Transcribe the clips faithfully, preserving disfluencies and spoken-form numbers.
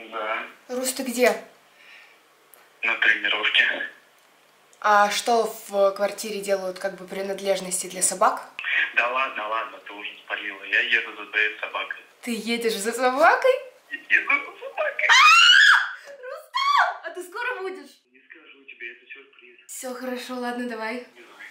Да. Рус, ты где? На тренировке. А что в квартире делают как бы принадлежности для собак? Да ладно, ладно, ты уже спалила. Я еду за твоей собакой. Ты едешь за собакой? Еду за собакой. Рустам! А ты скоро будешь? Не скажу тебе, это сюрприз. Все хорошо, ладно, давай.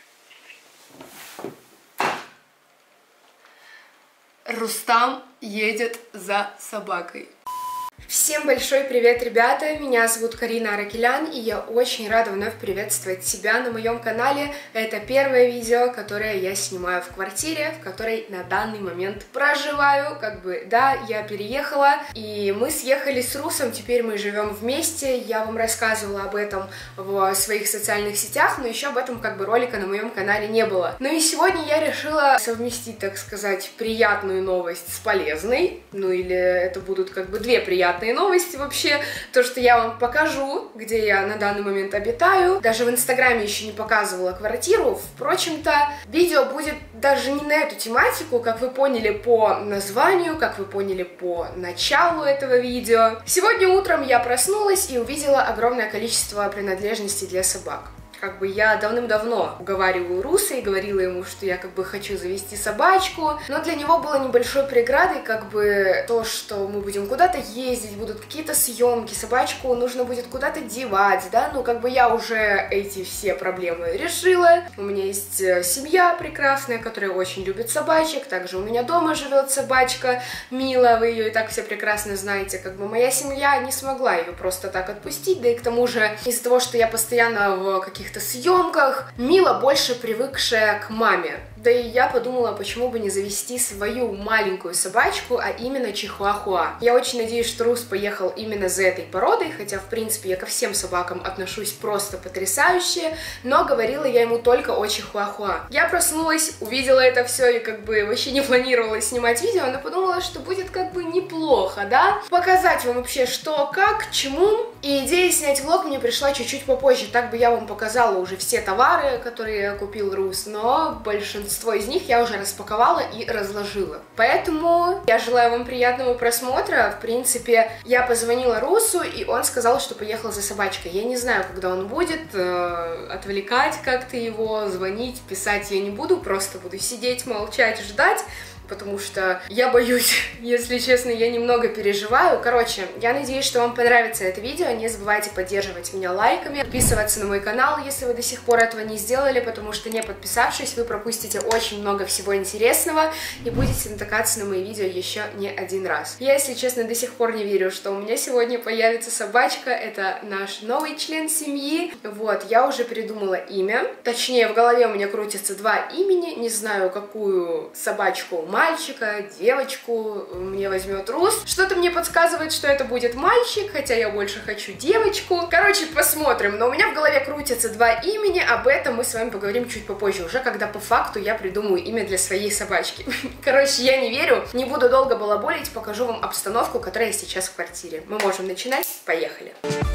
Рустам едет за собакой. Всем большой привет, ребята! Меня зовут Карина Аракелян, и я очень рада вновь приветствовать тебя на моем канале. Это первое видео, которое я снимаю в квартире, в которой на данный момент проживаю. Как бы, да, я переехала, и мы съехали с Русом, теперь мы живем вместе. Я вам рассказывала об этом в своих социальных сетях, но еще об этом как бы ролика на моем канале не было. Ну и сегодня я решила совместить, так сказать, приятную новость с полезной. Ну или это будут как бы две приятные новости вообще. То, что я вам покажу, где я на данный момент обитаю. Даже в инстаграме еще не показывала квартиру. Впрочем-то, видео будет даже не на эту тематику, как вы поняли по названию, как вы поняли по началу этого видео. Сегодня утром я проснулась и увидела огромное количество принадлежностей для собак. Как бы я давным-давно уговариваю Руса и говорила ему, что я как бы хочу завести собачку, но для него было небольшой преградой как бы то, что мы будем куда-то ездить, будут какие-то съемки, собачку нужно будет куда-то девать, да, ну как бы я уже эти все проблемы решила. У меня есть семья прекрасная, которая очень любит собачек, также у меня дома живет собачка Мила, вы ее и так все прекрасно знаете, как бы моя семья не смогла ее просто так отпустить, да и к тому же из-за того, что я постоянно в каких съемках, Мила больше привыкшая к маме. Да и я подумала, почему бы не завести свою маленькую собачку, а именно чихуахуа. Я очень надеюсь, что Рус поехал именно за этой породой, хотя, в принципе, я ко всем собакам отношусь просто потрясающе, но говорила я ему только о чихуахуа. Я проснулась, увидела это все и как бы вообще не планировала снимать видео, но подумала, что будет как бы неплохо, да? Показать вам вообще что, как, к чему. И идея снять влог мне пришла чуть-чуть попозже, так бы я вам показала уже все товары, которые купил Рус, но большинство Большинство из них я уже распаковала и разложила. Поэтому я желаю вам приятного просмотра. В принципе, я позвонила Русу, и он сказал, что поехал за собачкой. Я не знаю, когда он будет, э, отвлекать как-то его, звонить, писать я не буду, просто буду сидеть, молчать, ждать. Потому что я боюсь, если честно, я немного переживаю. Короче, я надеюсь, что вам понравится это видео. Не забывайте поддерживать меня лайками, подписываться на мой канал, если вы до сих пор этого не сделали, потому что не подписавшись, вы пропустите очень много всего интересного и будете натыкаться на мои видео еще не один раз. Я, если честно, до сих пор не верю, что у меня сегодня появится собачка. Это наш новый член семьи. Вот, я уже придумала имя. Точнее, в голове у меня крутятся два имени. Не знаю, какую собачку мальчика, девочку мне возьмет Рус. Что-то мне подсказывает, что это будет мальчик, хотя я больше хочу девочку. Короче, посмотрим. Но у меня в голове крутятся два имени, об этом мы с вами поговорим чуть попозже, уже когда по факту я придумаю имя для своей собачки. Короче, я не верю, не буду долго балаболить, покажу вам обстановку, которая сейчас в квартире. Мы можем начинать, поехали.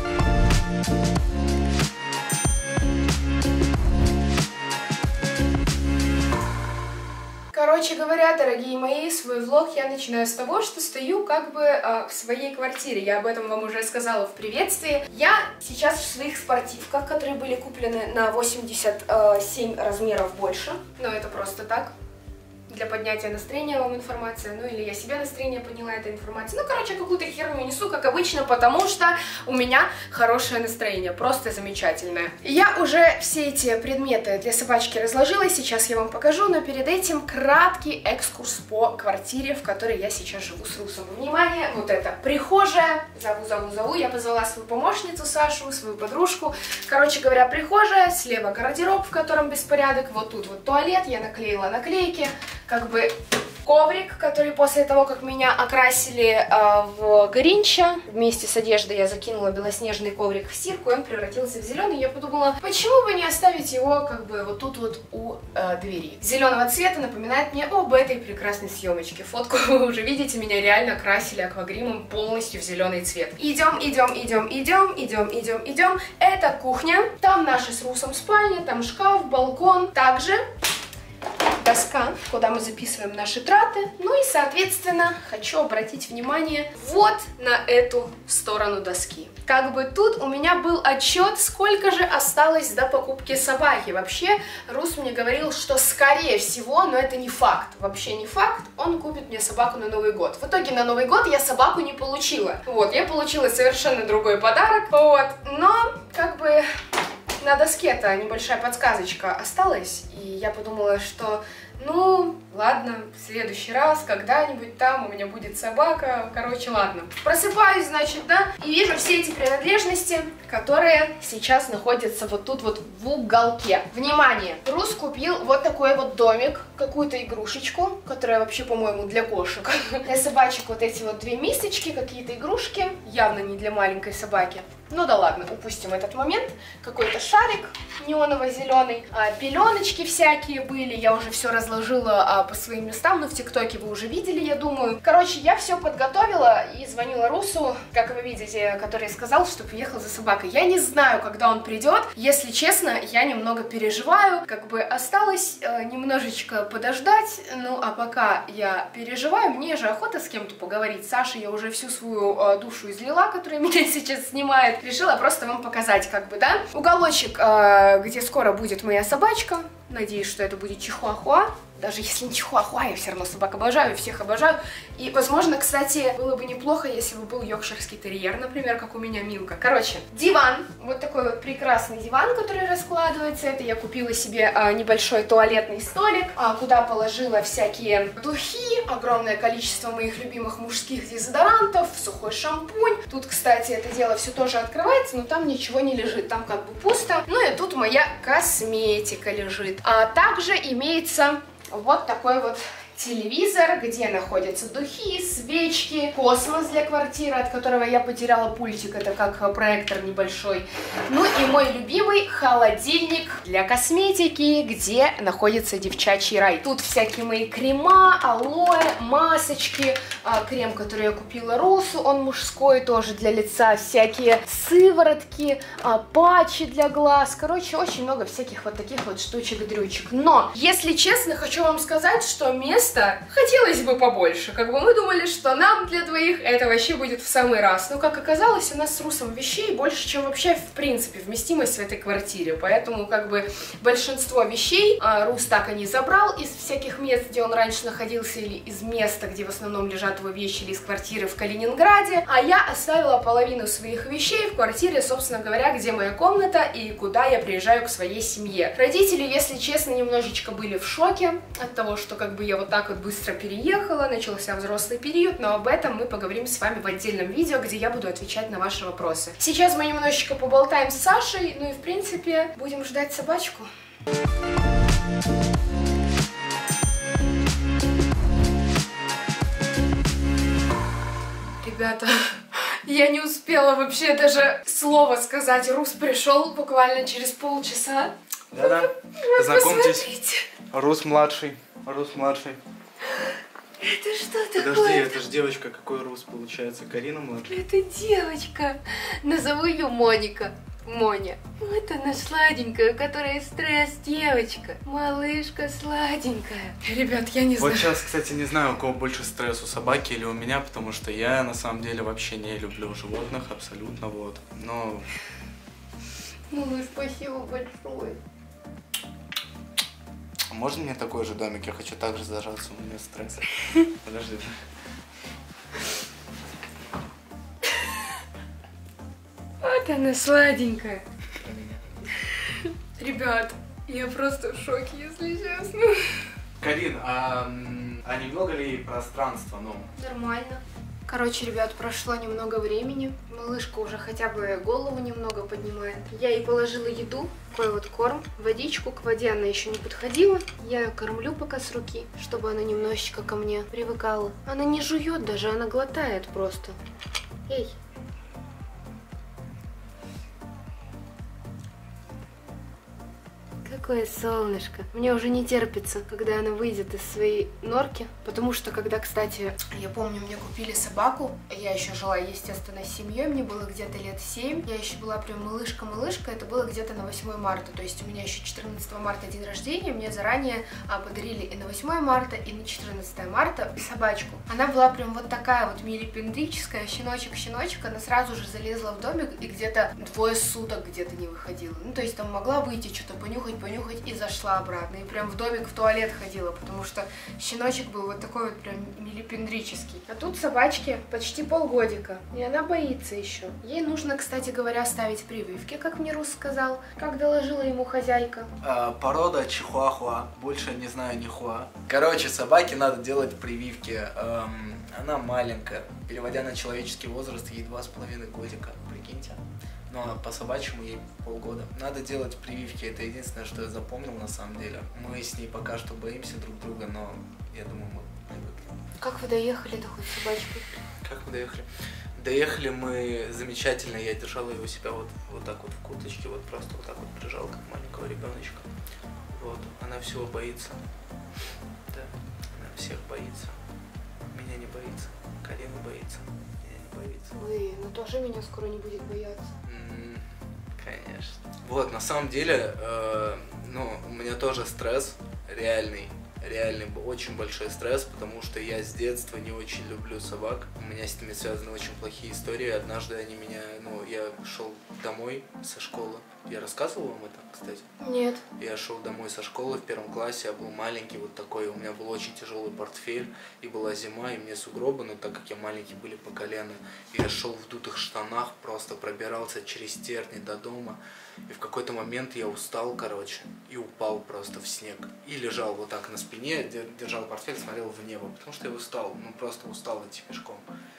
Короче говоря, дорогие мои, свой влог я начинаю с того, что стою как бы э, в своей квартире. Я об этом вам уже сказала в приветствии. Я сейчас в своих спортивках, которые были куплены на восемьдесят семь размеров больше. Но это просто так. Для поднятия настроения вам информация, ну или я себе настроение подняла этой информацией. Ну, короче, какую-то херню несу, как обычно, потому что у меня хорошее настроение, просто замечательное. Я уже все эти предметы для собачки разложила, сейчас я вам покажу, но перед этим краткий экскурс по квартире, в которой я сейчас живу с Русом. Внимание, вот это прихожая, зову, зову, зову, я позвала свою помощницу Сашу, свою подружку. Короче говоря, прихожая, слева гардероб, в котором беспорядок, вот тут вот туалет, я наклеила наклейки. Как бы коврик, который после того, как меня окрасили э, в Гринча, вместе с одеждой я закинула белоснежный коврик в стирку, и он превратился в зеленый. Я подумала, почему бы не оставить его как бы вот тут вот у э, двери. Зеленого цвета напоминает мне об этой прекрасной съемочке. Фотку вы уже видите, меня реально красили аквагримом полностью в зеленый цвет. Идем, идем, идем, идем, идем, идем, идем. Это кухня. Там наша с Русом спальня, там шкаф, балкон. Также доска, куда мы записываем наши траты. Ну и, соответственно, хочу обратить внимание вот на эту сторону доски. Как бы тут у меня был отчет, сколько же осталось до покупки собаки. Вообще, Рус мне говорил, что скорее всего, но это не факт, вообще не факт, он купит мне собаку на Новый год. В итоге на Новый год я собаку не получила. Вот, я получила совершенно другой подарок, вот, но как бы на доске-то небольшая подсказочка осталась, и я подумала, что ну, ладно, в следующий раз, когда-нибудь там у меня будет собака, короче, ладно. Просыпаюсь, значит, да, и вижу все эти принадлежности, которые сейчас находятся вот тут вот в уголке. Внимание! Рус купил вот такой вот домик, какую-то игрушечку, которая вообще, по-моему, для кошек. Для собачек вот эти вот две мисочки, какие-то игрушки, явно не для маленькой собаки. Ну да ладно, упустим этот момент. Какой-то шарик неоново-зеленый, а, пеленочки всякие были, я уже все разложила а, по своим местам, но в ТикТоке вы уже видели, я думаю. Короче, я все подготовила и звонила Русу, как вы видите, который сказал, что приехал за собакой. Я не знаю, когда он придет, если честно, я немного переживаю, как бы осталось э, немножечко подождать, ну а пока я переживаю, мне же охота с кем-то поговорить. Саша, я уже всю свою э, душу излила, которая меня сейчас снимает. Решила просто вам показать, как бы, да, уголочек, э, где скоро будет моя собачка. Надеюсь, что это будет чихуахуа. Даже если не чихуахуа, я все равно собак обожаю, всех обожаю. И, возможно, кстати, было бы неплохо, если бы был йоркширский терьер, например, как у меня Милка. Короче, диван. Вот такой вот прекрасный диван, который раскладывается. Это я купила себе а, небольшой туалетный столик, а, куда положила всякие духи, огромное количество моих любимых мужских дезодорантов, сухой шампунь. Тут, кстати, это дело все тоже открывается, но там ничего не лежит, там как бы пусто. Ну и тут моя косметика лежит. А также имеется вот такой вот телевизор, где находятся духи, свечки, космос для квартиры, от которого я потеряла пультик, это как проектор небольшой. Ну и мой любимый холодильник для косметики, где находится девчачий рай. Тут всякие мои крема, алоэ, масочки, крем, который я купила Русу, он мужской тоже для лица, всякие сыворотки, патчи для глаз, короче, очень много всяких вот таких вот штучек-дрючек. Но, если честно, хочу вам сказать, что место хотелось бы побольше. Как бы мы думали, что нам для двоих это вообще будет в самый раз. Но, как оказалось, у нас с Русом вещей больше, чем вообще, в принципе, вместимость в этой квартире. Поэтому, как бы, большинство вещей а, Рус так и не забрал из всяких мест, где он раньше находился, или из места, где в основном лежат его вещи, или из квартиры в Калининграде. А я оставила половину своих вещей в квартире, собственно говоря, где моя комната и куда я приезжаю к своей семье. Родители, если честно, немножечко были в шоке от того, что, как бы, я вот так вот быстро переехала, начался взрослый период, но об этом мы поговорим с вами в отдельном видео, где я буду отвечать на ваши вопросы. Сейчас мы немножечко поболтаем с Сашей, ну и в принципе будем ждать собачку. Ребята, я не успела вообще даже слова сказать. Рус пришел буквально через полчаса. Да-да, знакомьтесь, посмотрите. Рус младший, Рус младший. Это что такое? Подожди, это же девочка, какой Рус получается, Карина младшая? Это девочка. Назову ее Моника. Моня. Вот она сладенькая, у которой стресс, девочка. Малышка сладенькая. Ребят, я не знаю. Вот сейчас, кстати, не знаю, у кого больше стресс, у собаки или у меня, потому что я на самом деле вообще не люблю животных, абсолютно, вот. Но... Малыш, спасибо большое. Можно мне такой же домик? Я хочу также зажаться, у меня стресс. Подожди. Вот она сладенькая. Ребят, я просто в шоке, если честно. Карин, а, а немного ли пространства, ну? Нормально. Короче, ребят, прошло немного времени. Малышка уже хотя бы голову немного поднимает. Я ей положила еду, такой вот корм, водичку. К воде она еще не подходила. Я ее кормлю пока с руки, чтобы она немножечко ко мне привыкала. Она не жует даже, она глотает просто. Эй. такое солнышко. Мне уже не терпится, когда она выйдет из своей норки. Потому что, когда, кстати, я помню, мне купили собаку, я еще жила, естественно, с семьей, мне было где-то лет семь. Я еще была прям малышка-малышка, это было где-то на восьмое марта. То есть у меня еще четырнадцатого марта день рождения, мне заранее а, подарили и на восьмое марта, и на четырнадцатое марта собачку. Она была прям вот такая вот милипендрическая, щеночек-щеночек, она сразу же залезла в домик и где-то двое суток где-то не выходила. Ну, то есть там могла выйти, что-то понюхать, понюхать и зашла обратно. И прям в домик, в туалет ходила, потому что щеночек был вот такой вот прям милипендрический. А тут собачке почти полгодика, и она боится еще. Ей нужно, кстати говоря, ставить прививки, как мне Рус сказал, как доложила ему хозяйка. А, порода чихуахуа, больше не знаю нихуа. Короче, собаке надо делать прививки. Эм, она маленькая, переводя на человеческий возраст, ей два с половиной годика, прикиньте. Ну а по собачьему ей полгода. Надо делать прививки, это единственное, что я запомнил на самом деле. Мы с ней пока что боимся друг друга, но я думаю, мы привыкли. Как вы доехали-то хоть с собачкой? Как мы доехали? Доехали мы замечательно, я держала его у себя вот, вот так вот в курточке, вот просто вот так вот прижал, как маленького ребеночка. Вот, она всего боится. Да, она всех боится. Меня не боится, Карина боится, меня не боится. Ой, ну тоже меня скоро не будет бояться. Mm, конечно. Вот, на самом деле, э, ну, у меня тоже стресс реальный. Реальный, очень большой стресс, потому что я с детства не очень люблю собак. У меня с ними связаны очень плохие истории. Однажды они меня, ну, я шел домой со школы. Я рассказывал вам это, кстати? Нет. Я шел домой со школы в первом классе, я был маленький, вот такой, у меня был очень тяжелый портфель, и была зима, и мне сугробы, но так как я маленький, были по колено. И я шел в дутых штанах, просто пробирался через терни до дома. И в какой-то момент я устал, короче, и упал просто в снег. И лежал вот так на спине, держал портфель, смотрел в небо, потому что я устал, ну просто устал идти пешком.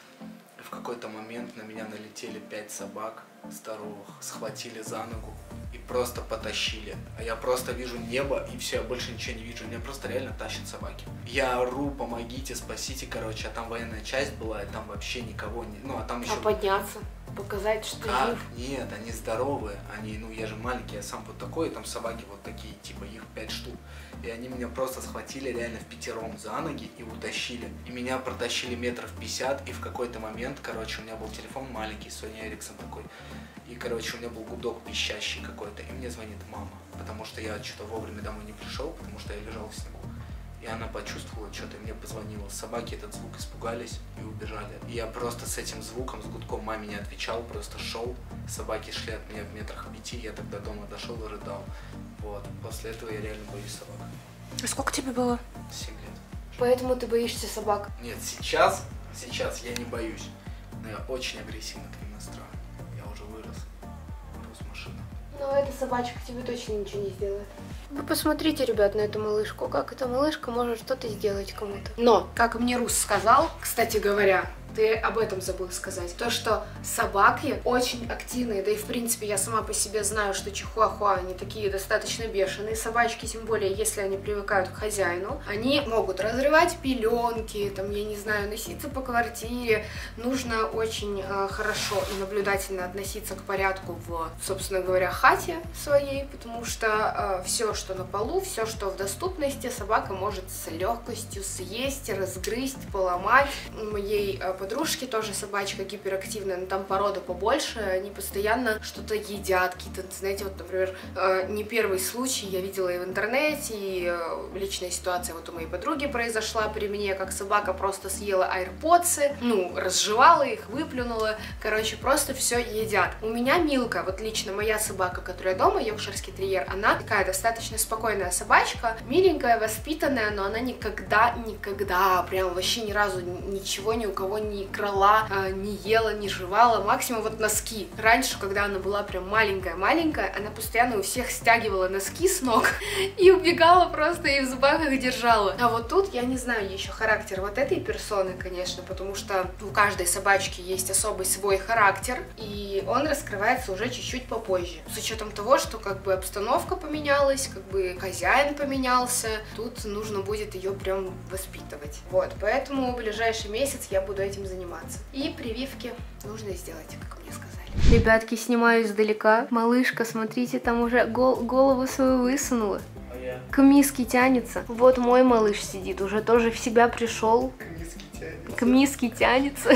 И в какой-то момент на меня налетели пять собак здоровых, схватили за ногу и просто потащили. А я просто вижу небо, и все, я больше ничего не вижу. Меня просто реально тащат собаки. Я ору, помогите, спасите, короче, а там военная часть была, и там вообще никого не... Ну, а там еще... А подняться? Показать, что как? жив? Нет, они здоровые, они, ну, я же маленький, я сам вот такой, и там собаки вот такие, типа, их пять штук. И они меня просто схватили реально в пятером за ноги и утащили. И меня протащили метров пятьдесят, и в какой-то момент, короче, у меня был телефон маленький, Sony Ericsson такой. И, короче, у меня был гудок пищащий какой-то, и мне звонит мама, потому что я что-то вовремя домой не пришел, потому что я лежал в снегу. И она почувствовала что-то, и мне позвонила. Собаки этот звук испугались и убежали. И я просто с этим звуком, с гудком маме не отвечал, просто шел. Собаки шли от меня в метрах пяти, я тогда дома дошел и рыдал. Вот. После этого я реально боюсь собак. А сколько тебе было? Семь лет. Поэтому ты боишься собак? Нет, сейчас, сейчас я не боюсь. Но я очень агрессивно к ним настроен. Я уже вырос. Вырос машина. Но эта собачка тебе точно ничего не сделает. Вы посмотрите, ребят, на эту малышку, как эта малышка может что-то сделать кому-то. Но, как мне Рус сказал, кстати говоря, ты об этом забыл сказать, то, что собаки очень активные, да и в принципе я сама по себе знаю, что чихуахуа, они такие достаточно бешеные собачки, тем более если они привыкают к хозяину, они могут разрывать пеленки, там, я не знаю, носиться по квартире, нужно очень э, хорошо и наблюдательно относиться к порядку в, собственно говоря, хате своей, потому что э, все, что на полу, все, что в доступности, собака может с легкостью съесть, разгрызть, поломать. У моей э, подружки тоже собачка гиперактивная, но там порода побольше, они постоянно что-то едят, какие-то, знаете, вот, например, э, не первый случай, я видела и в интернете, и э, личная ситуация вот у моей подруги произошла при мне, как собака просто съела айрподсы, ну, разжевала их, выплюнула, короче, просто все едят. У меня Милка, вот лично моя собака, которая дома, йоркширский терьер, она такая достаточно спокойная собачка, миленькая, воспитанная, но она никогда, никогда, прям вообще ни разу ничего ни у кого не не крала, не ела, не жевала, максимум вот носки. Раньше, когда она была прям маленькая-маленькая, она постоянно у всех стягивала носки с ног и убегала просто и в зубах их держала. А вот тут, я не знаю еще характер вот этой персоны, конечно, потому что у каждой собачки есть особый свой характер, и он раскрывается уже чуть-чуть попозже. С учетом того, что как бы обстановка поменялась, как бы хозяин поменялся, тут нужно будет ее прям воспитывать. Вот, поэтому в ближайший месяц я буду этим этим заниматься. И прививки нужно сделать, как мне сказали. Ребятки, снимаю издалека. Малышка, смотрите, там уже гол голову свою высунула. А я? К миске тянется. Вот мой малыш сидит, уже тоже в себя пришел. К миске тянется. К миске тянется.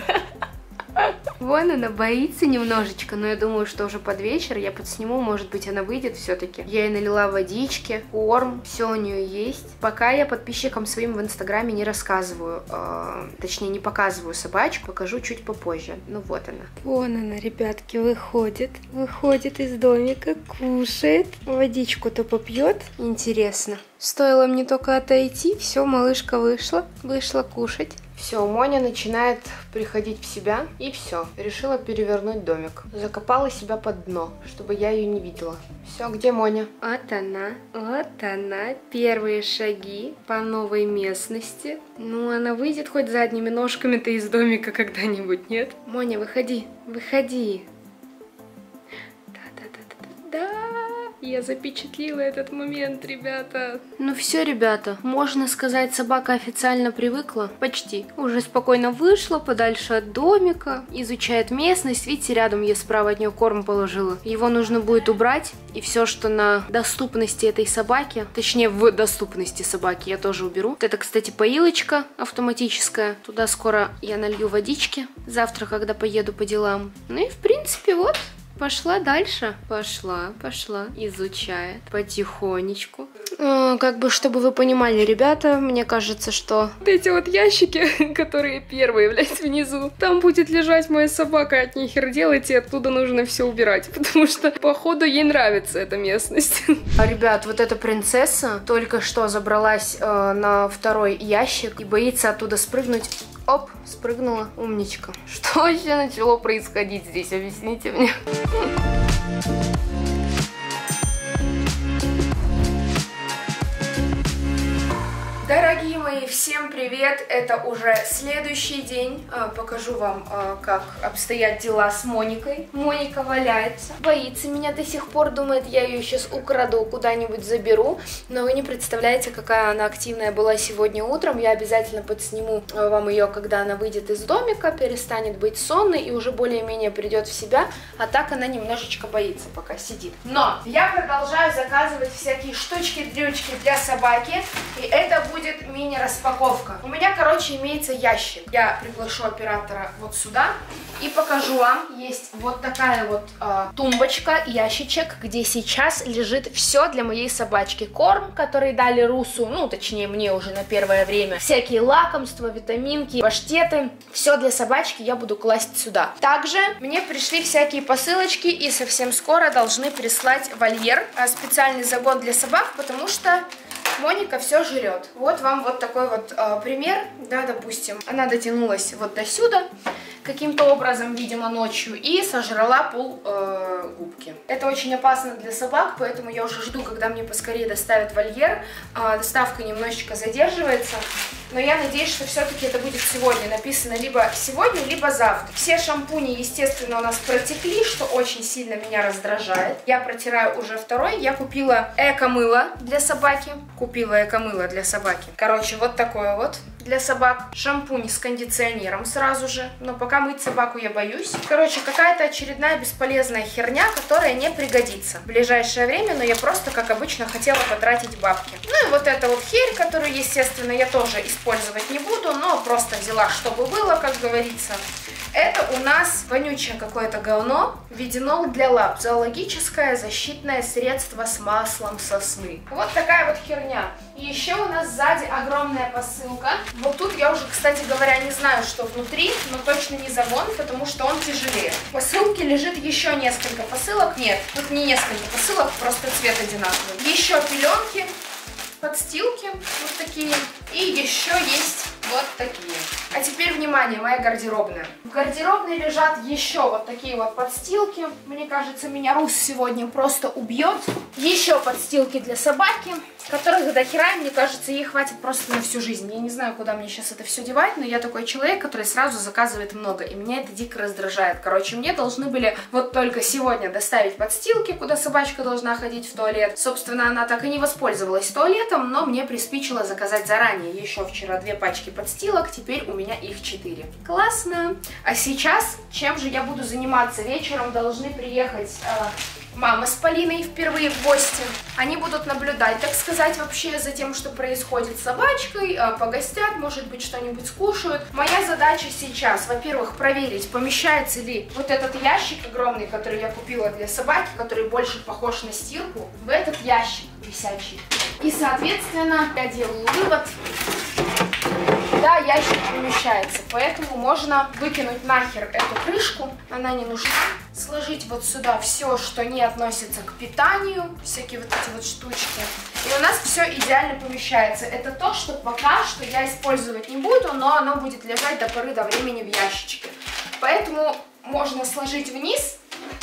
Вон она боится немножечко, но я думаю, что уже под вечер я подсниму, может быть, она выйдет все-таки. Я ей налила водички, корм, все у нее есть. Пока я подписчикам своим в инстаграме не рассказываю, э, точнее не показываю собачку, покажу чуть попозже. Ну вот она. Вон она, ребятки, выходит, выходит из домика, кушает, водичку-то попьет. Интересно. Стоило мне только отойти, все, малышка вышла, вышла кушать. Все, Моня начинает приходить в себя, и все, решила перевернуть домик. Закопала себя под дно, чтобы я ее не видела. Все, где Моня? Вот она, вот она, первые шаги по новой местности. Ну, она выйдет хоть задними ножками-то из домика когда-нибудь, нет? Моня, выходи, выходи. Да-да-да-да-да. Я запечатлила этот момент, ребята. Ну все, ребята, можно сказать, собака официально привыкла. Почти. Уже спокойно вышла подальше от домика, изучает местность. Видите, рядом я справа от нее корм положила. Его нужно будет убрать. И все, что на доступности этой собаки, точнее в доступности собаки, я тоже уберу. Вот это, кстати, поилочка автоматическая. Туда скоро я налью водички. Завтра, когда поеду по делам. Ну и в принципе вот. Пошла дальше. Пошла, пошла. Изучает потихонечку. Э, как бы, чтобы вы понимали, ребята, мне кажется, что вот эти вот ящики, которые первые, блядь, внизу, там будет лежать моя собака, от нихер делать, и оттуда нужно все убирать, потому что, походу, ей нравится эта местность. А, ребят, вот эта принцесса только что забралась э, на второй ящик и боится оттуда спрыгнуть. Оп, спрыгнула, умничка. Что вообще начало происходить здесь, объясните мне. Дорогие мои, всем привет! Это уже следующий день. Покажу вам, как обстоят дела с Моникой. Моника валяется, боится меня до сих пор, думает, я ее сейчас украду, куда-нибудь заберу. Но вы не представляете, какая она активная была сегодня утром. Я обязательно подсниму вам ее, когда она выйдет из домика, перестанет быть сонной и уже более-менее придет в себя. А так она немножечко боится, пока сидит. Но я продолжаю заказывать всякие штучки-дрючки для собаки. И это будет мини-распаковка. У меня, короче, имеется ящик. Я приглашу оператора вот сюда и покажу вам. Есть вот такая вот э, тумбочка, ящичек, где сейчас лежит все для моей собачки. Корм, который дали Русу, ну, точнее, мне уже на первое время. Всякие лакомства, витаминки, паштеты. Все для собачки я буду класть сюда. Также мне пришли всякие посылочки и совсем скоро должны прислать вольер. Специальный загон для собак, потому что Моника все жрет. Вот вам вот такой вот э, пример, да, допустим, она дотянулась вот до сюда, каким-то образом, видимо, ночью, и сожрала пол э, губки. Это очень опасно для собак, поэтому я уже жду, когда мне поскорее доставят вольер. Э, доставка немножечко задерживается, но я надеюсь, что все-таки это будет сегодня. Написано либо сегодня, либо завтра. Все шампуни, естественно, у нас протекли, что очень сильно меня раздражает. Я протираю уже второй. Я купила эко-мыло для собаки. Купила эко-мыло для собаки. Короче, вот такое вот для собак. Шампунь с кондиционером сразу же. Но пока мыть собаку я боюсь. Короче, какая-то очередная бесполезная херня, которая не пригодится в ближайшее время. Но я просто, как обычно, хотела потратить бабки. Ну и вот эта вот херь, которую, естественно, я тоже использовать не буду. Но просто взяла, чтобы было, как говорится. Это у нас вонючее какое-то говно. Веденол для лап. Зоологическое защитное средство с маслом сосны. Вот такая вот херня. И еще у нас сзади огромная посылка. Вот тут я уже, кстати говоря, не знаю, что внутри, но точно не загон, потому что он тяжелее. В посылке лежит еще несколько посылок. Нет, тут не несколько посылок, просто цвет одинаковый. Еще пеленки, подстилки вот такие. И еще есть вот такие. А теперь, внимание, моя гардеробная. В гардеробной лежат еще вот такие вот подстилки. Мне кажется, меня Рус сегодня просто убьет. Еще подстилки для собаки. которых до хера, мне кажется, ей хватит просто на всю жизнь. Я не знаю, куда мне сейчас это все девать, но я такой человек, который сразу заказывает много, и меня это дико раздражает. Короче, мне должны были вот только сегодня доставить подстилки, куда собачка должна ходить в туалет. Собственно, она так и не воспользовалась туалетом, но мне приспичило заказать заранее. Еще вчера две пачки подстилок, теперь у меня их четыре. Классно! А сейчас, чем же я буду заниматься? Вечером должны приехать э, мама с Полиной впервые в гости. Они будут наблюдать, так сказать, вообще за тем, что происходит с собачкой, э, погостят, может быть, что-нибудь скушают. Моя задача сейчас, во-первых, проверить, помещается ли вот этот ящик огромный, который я купила для собаки, который больше похож на стирку, в этот ящик висячий. И, соответственно, я делаю вывод. Да, ящик помещается, поэтому можно выкинуть нахер эту крышку, она не нужна. Сложить вот сюда все, что не относится к питанию, всякие вот эти вот штучки. И у нас все идеально помещается. Это то, что пока что я использовать не буду, но оно будет лежать до поры до времени в ящичке. Поэтому можно сложить вниз,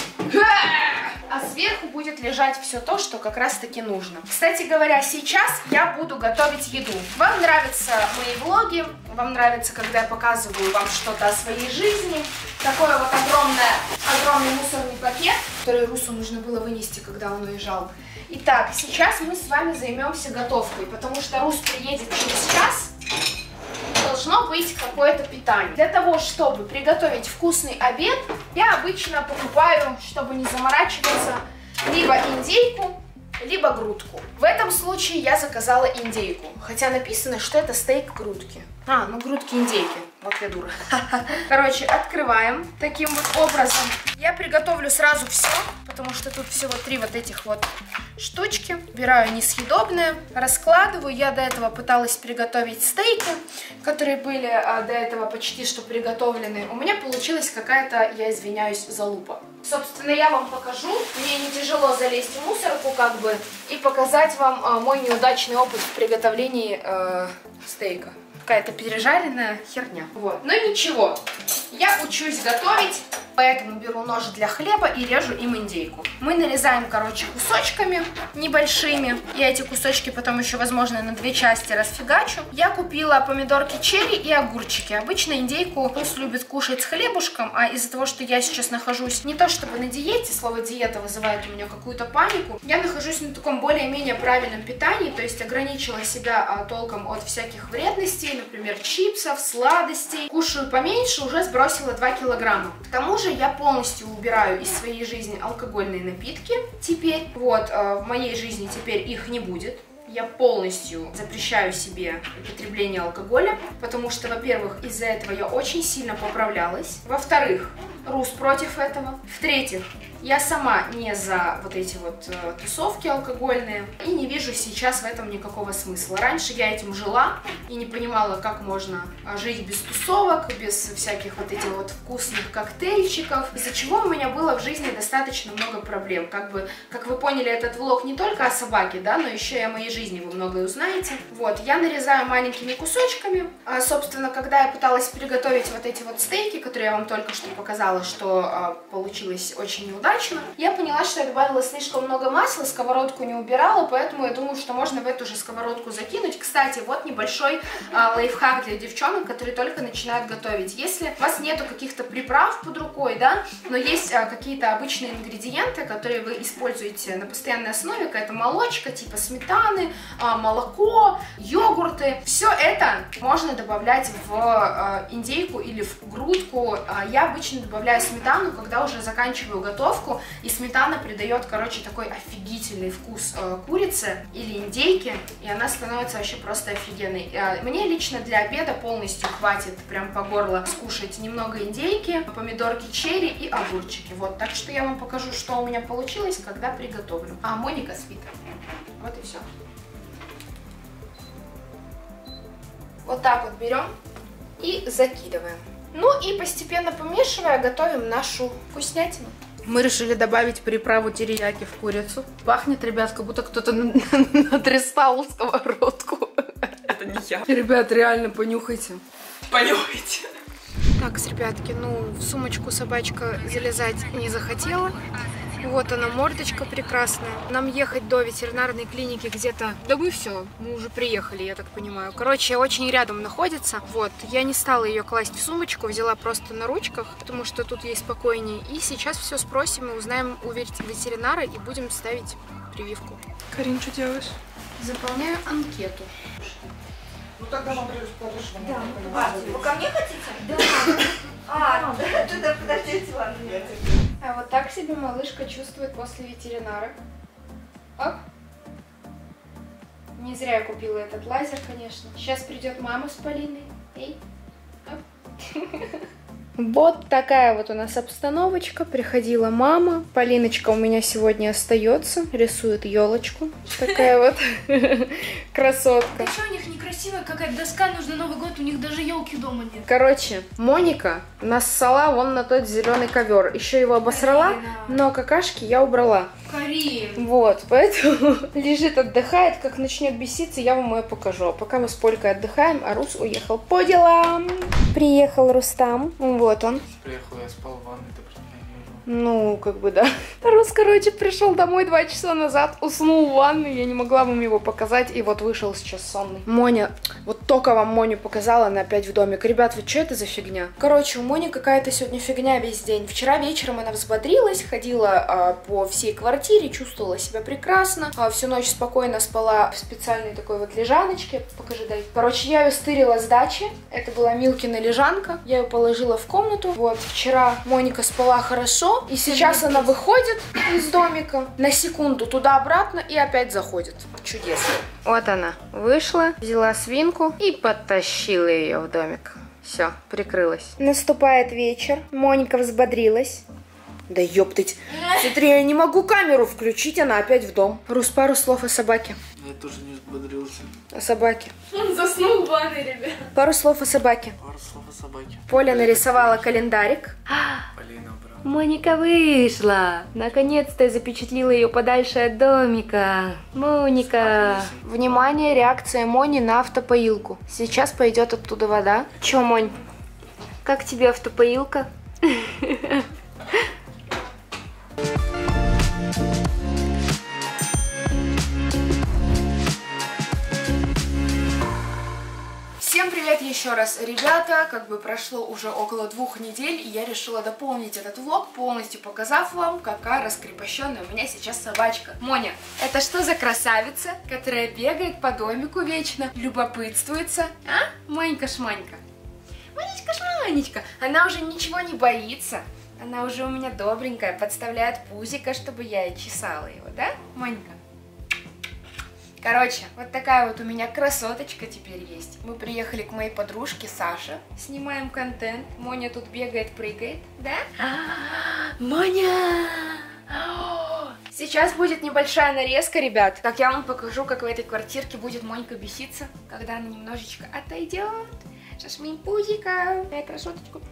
а сверху будет лежать все то, что как раз таки нужно. Кстати говоря, сейчас я буду готовить еду. Вам нравятся мои влоги, вам нравится, когда я показываю вам что-то о своей жизни. Такой вот огромный, огромный мусорный пакет, который Русу нужно было вынести, когда он уезжал. Итак, сейчас мы с вами займемся готовкой, потому что Рус приедет через час. Должно быть какое-то питание. Для того, чтобы приготовить вкусный обед, я обычно покупаю, чтобы не заморачиваться, либо индейку, либо грудку. В этом случае я заказала индейку, хотя написано, что это стейк грудки. А, ну грудки индейки. Вот я дура. Короче, открываем таким вот образом. Я приготовлю сразу все, потому что тут всего три вот этих вот штучки. Убираю несъедобные, раскладываю. Я до этого пыталась приготовить стейки, которые были а, до этого почти что приготовлены. У меня получилась какая-то, я извиняюсь, залупа. Собственно, я вам покажу. Мне не тяжело залезть в мусорку, как бы, и показать вам а, мой неудачный опыт в приготовлении э, стейка. Какая-то пережаренная херня. Вот. Но ничего, я учусь готовить, поэтому беру нож для хлеба и режу им индейку. Мы нарезаем, короче, кусочками небольшими. Я эти кусочки потом еще, возможно, на две части расфигачу. Я купила помидорки черри и огурчики. Обычно индейку Рус любит кушать с хлебушком, а из-за того, что я сейчас нахожусь не то чтобы на диете, слово диета вызывает у меня какую-то панику, я нахожусь на таком более-менее правильном питании, то есть ограничила себя а, толком от всяких вредностей, например, чипсов, сладостей. Кушаю поменьше, уже сбросила два килограмма. К тому же я полностью убираю из своей жизни алкогольные напитки теперь. Вот, э, в моей жизни теперь их не будет. Я полностью запрещаю себе употребление алкоголя, потому что, во-первых, из-за этого я очень сильно поправлялась. Во-вторых, Рус против этого. В-третьих, я сама не за вот эти вот э, тусовки алкогольные и не вижу сейчас в этом никакого смысла. Раньше я этим жила и не понимала, как можно жить без тусовок, без всяких вот этих вот вкусных коктейльчиков, из-за чего у меня было в жизни достаточно много проблем. Как бы, как вы поняли, этот влог не только о собаке, да, но еще и о моей жизни вы многое узнаете. Вот, я нарезаю маленькими кусочками. А, собственно, когда я пыталась приготовить вот эти вот стейки, которые я вам только что показала, что а, получилось очень неудачно, я поняла, что я добавила слишком много масла, сковородку не убирала, поэтому я думаю, что можно в эту же сковородку закинуть. Кстати, вот небольшой а, лайфхак для девчонок, которые только начинают готовить. Если у вас нету каких-то приправ под рукой, да, но есть а, какие-то обычные ингредиенты, которые вы используете на постоянной основе, какая-то молочка, типа сметаны, а, молоко, йогурты, все это можно добавлять в а, индейку или в грудку. А, я обычно добавляю сметану, когда уже заканчиваю готовку, и сметана придает, короче, такой офигительный вкус э, курицы или индейки, и она становится вообще просто офигенной. Э, мне лично для обеда полностью хватит прям по горло скушать немного индейки, помидорки черри и огурчики. Вот, так что я вам покажу, что у меня получилось, когда приготовлю. А Моника спит. Вот и все. Вот так вот берем и закидываем. Ну и постепенно помешивая, готовим нашу вкуснятину. Мы решили добавить приправу терияки в курицу. Пахнет, ребят, как будто кто-то натрясал сковородку. Это не я. Ребят, реально, понюхайте. Понюхайте. Так, ребятки, ну в сумочку собачка залезать не захотела. Вот она, мордочка прекрасная. Нам ехать до ветеринарной клиники где-то... Да мы все, мы уже приехали, я так понимаю. Короче, очень рядом находится. Вот, я не стала ее класть в сумочку, взяла просто на ручках, потому что тут ей спокойнее. И сейчас все спросим и узнаем у ветеринара и будем ставить прививку. Карин, что делаешь? Заполняю анкету. Ну тогда вам подожди. Да. А, вы ко мне хотите? Да. А, да, туда подождите, ладно. А вот так себе малышка чувствует после ветеринара. Оп. Не зря я купила этот лазер, конечно. Сейчас придет мама с Полиной. Эй. Оп. Вот такая вот у нас обстановочка. Приходила мама. Полиночка у меня сегодня остается. Рисует елочку. Такая вот красотка. Ты что, у них некрасивая какая-то доска, нужно Новый год, у них даже елки дома нет. Короче, Моника нассала вон на тот зеленый ковер. Еще его обосрала, но какашки я убрала. Карин. Вот, поэтому лежит, отдыхает. Как начнет беситься, я вам ее покажу. А пока мы с Полькой отдыхаем, а Рус уехал по делам. Приехал Рустам. Вот он. Приехал, я спал в ванной, ты просто не вижу. Ну, как бы да. Рус, короче, пришел домой два часа назад, уснул в ванной, я не могла вам его показать, и вот вышел сейчас сонный. Моня, вот только вам Моню показала, она опять в домик. Ребят, вот что это за фигня? Короче, у Мони какая-то сегодня фигня весь день. Вчера вечером она взбодрилась, ходила а, по всей квартире, чувствовала себя прекрасно, а, всю ночь спокойно спала в специальной такой вот лежаночке. Покажи, дай. Короче, я ее стырила с дачи, это была Милкина лежанка, я ее положила в комнату. Вот, вчера Моника спала хорошо, и сейчас она выходит из домика на секунду туда-обратно и опять заходит. Чудесно. Вот она вышла, взяла свинку и подтащила ее в домик. Все, прикрылась. Наступает вечер, Моника взбодрилась. Да ёптыть. Смотри, я не могу камеру включить, она опять в дом. Рус, пару слов о собаке. Я тоже не взбодрился. О собаке. Он заснул в ванной, ребят. Пару слов о собаке. Пару слов о собаке. Поля нарисовала календарик. Полина, брат. Моника вышла. Наконец-то я запечатлила ее подальше от домика. Моника. Внимание, реакция Мони на автопоилку. Сейчас пойдет оттуда вода. Че, Монь? Как тебе автопоилка? Всем привет еще раз, ребята, как бы прошло уже около двух недель, и я решила дополнить этот влог, полностью показав вам, какая раскрепощенная у меня сейчас собачка. Моня, это что за красавица, которая бегает по домику вечно, любопытствуется, а? Манька-шманька. Манечка-шманечка, она уже ничего не боится, она уже у меня добренькая, подставляет пузико, чтобы я и чесала его, да, Манька? Короче, вот такая вот у меня красоточка теперь есть. Мы приехали к моей подружке Саше, снимаем контент. Моня тут бегает, прыгает, да? Моня! Сейчас будет небольшая нарезка, ребят. Так, я вам покажу, как в этой квартирке будет Монька беситься, когда она немножечко отойдет. Шашмин пузика, моя красоточку.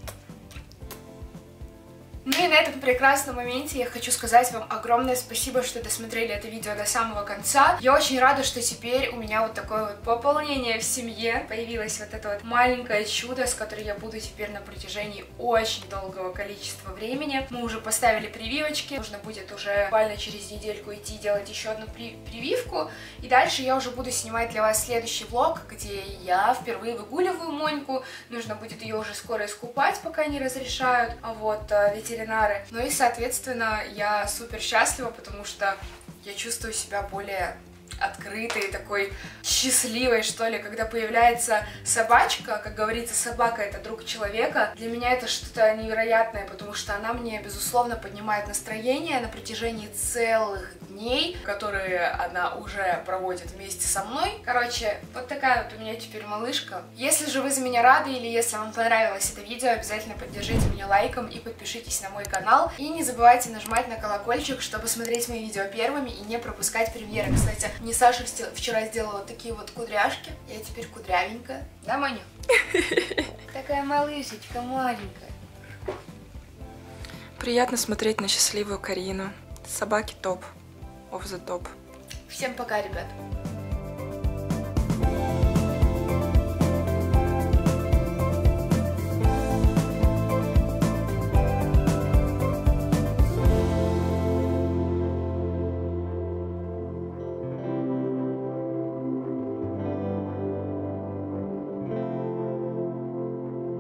Ну и на этом прекрасном моменте я хочу сказать вам огромное спасибо, что досмотрели это видео до самого конца. Я очень рада, что теперь у меня вот такое вот пополнение в семье. Появилось вот это вот маленькое чудо, с которым я буду теперь на протяжении очень долгого количества времени. Мы уже поставили прививочки, нужно будет уже буквально через недельку идти делать еще одну при прививку. И дальше я уже буду снимать для вас следующий влог, где я впервые выгуливаю Моньку. Нужно будет ее уже скоро искупать, пока не разрешают. А вот ветеринары. Ну и, соответственно, я супер счастлива, потому что я чувствую себя более открытой, такой счастливой, что ли, когда появляется собачка. Как говорится, собака — это друг человека. Для меня это что-то невероятное, потому что она мне, безусловно, поднимает настроение на протяжении целых дней, которые она уже проводит вместе со мной. Короче, вот такая вот у меня теперь малышка. Если же вы за меня рады или если вам понравилось это видео, обязательно поддержите меня лайком и подпишитесь на мой канал. И не забывайте нажимать на колокольчик, чтобы смотреть мои видео первыми и не пропускать премьеры. Кстати, мне Саша вчера сделала такие вот кудряшки. Я теперь кудрявенькая. Да, Маня? Такая малышечка маленькая. Приятно смотреть на счастливую Карину. Собаки топ. Оф the топ. Всем пока, ребят.